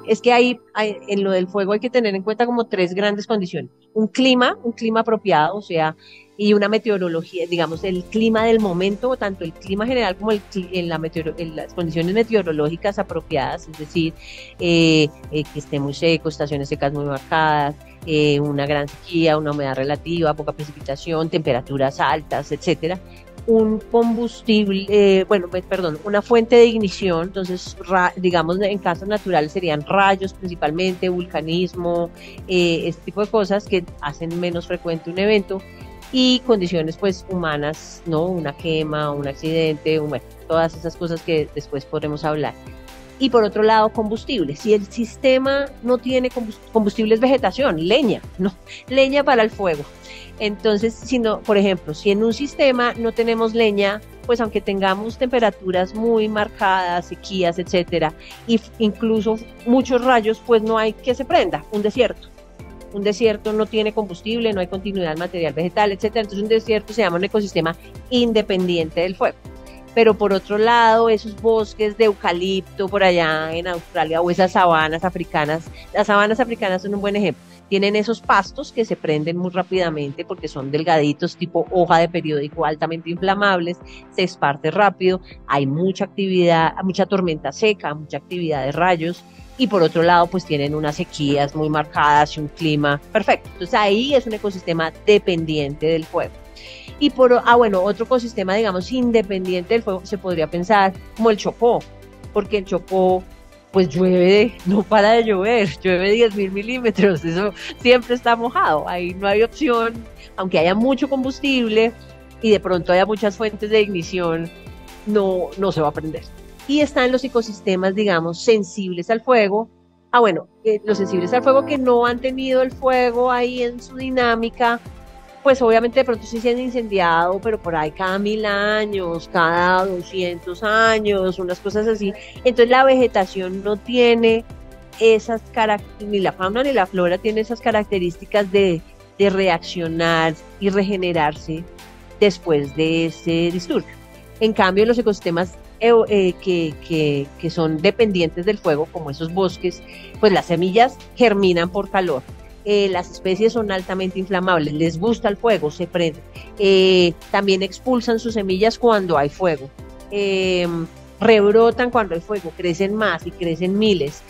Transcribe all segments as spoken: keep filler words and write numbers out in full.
es que hay, hay, en lo del fuego hay que tener en cuenta como tres grandes condiciones. Un clima, un clima apropiado, o sea, y una meteorología, digamos, el clima del momento, tanto el clima general como el, en, la meteoro, en las condiciones meteorológicas apropiadas, es decir, eh, eh, que esté muy seco, estaciones secas muy marcadas, eh, una gran sequía, una humedad relativa, poca precipitación, temperaturas altas, etcétera. Un combustible, eh, bueno, pues, perdón, una fuente de ignición, entonces, ra, digamos, en casos naturales serían rayos principalmente, vulcanismo, eh, este tipo de cosas que hacen menos frecuente un evento, y condiciones pues humanas, ¿no? Una quema, un accidente, un, bueno, todas esas cosas que después podremos hablar. Y por otro lado, combustible. Si el sistema no tiene combustible, es vegetación, leña, ¿no? Leña para el fuego. Entonces, si no, por ejemplo, si en un sistema no tenemos leña, pues aunque tengamos temperaturas muy marcadas, sequías, etcétera, y incluso muchos rayos, pues no hay que se prenda, un desierto. Un desierto no tiene combustible, no hay continuidad material vegetal, etcétera. Entonces un desierto se llama un ecosistema independiente del fuego. Pero por otro lado, esos bosques de eucalipto por allá en Australia o esas sabanas africanas, las sabanas africanas son un buen ejemplo. Tienen esos pastos que se prenden muy rápidamente porque son delgaditos, tipo hoja de periódico, altamente inflamables, se esparce rápido, hay mucha actividad, mucha tormenta seca, mucha actividad de rayos, y por otro lado, pues tienen unas sequías muy marcadas y un clima perfecto. Entonces ahí es un ecosistema dependiente del fuego. Y por, ah, bueno, otro ecosistema, digamos, independiente del fuego, se podría pensar como el Chocó, porque el Chocó, pues llueve, no para de llover, llueve diez mil milímetros, eso siempre está mojado, ahí no hay opción, aunque haya mucho combustible y de pronto haya muchas fuentes de ignición, no, no se va a prender. Y están los ecosistemas, digamos, sensibles al fuego. Ah, bueno, eh, los sensibles al fuego que no han tenido el fuego ahí en su dinámica, pues obviamente de pronto sí se han incendiado, pero por ahí cada mil años, cada doscientos años, unas cosas así. Entonces la vegetación no tiene esas características, ni la fauna ni la flora tiene esas características de, de reaccionar y regenerarse después de ese disturbio. En cambio, los ecosistemas eh, eh, que, que, que son dependientes del fuego, como esos bosques, pues las semillas germinan por calor. Eh, las especies son altamente inflamables, les gusta el fuego, se prenden. Eh, también expulsan sus semillas cuando hay fuego. Eh, rebrotan cuando hay fuego, crecen más y crecen miles.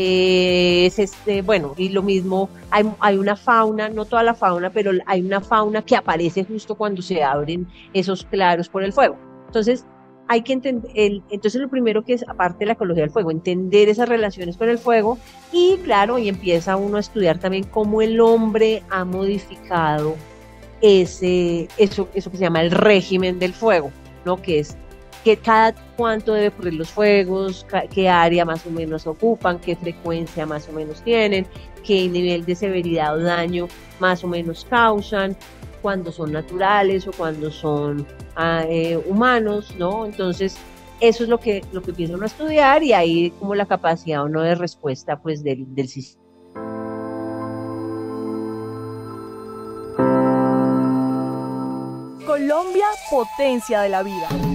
Eh, es este, bueno, y lo mismo, hay, hay una fauna, no toda la fauna, pero hay una fauna que aparece justo cuando se abren esos claros por el fuego. Entonces, hay que entender, el, entonces lo primero que es, aparte de la ecología del fuego, entender esas relaciones con el fuego y claro, y empieza uno a estudiar también cómo el hombre ha modificado ese, eso, eso que se llama el régimen del fuego, ¿no? Que es que cada cuánto debe ocurrir los fuegos, qué área más o menos ocupan, qué frecuencia más o menos tienen, qué nivel de severidad o daño más o menos causan, cuando son naturales o cuando son ah, eh, humanos, ¿no? Entonces, eso es lo que, lo que empiezan a estudiar y ahí como la capacidad o no de respuesta pues del, del sistema. Colombia, potencia de la vida.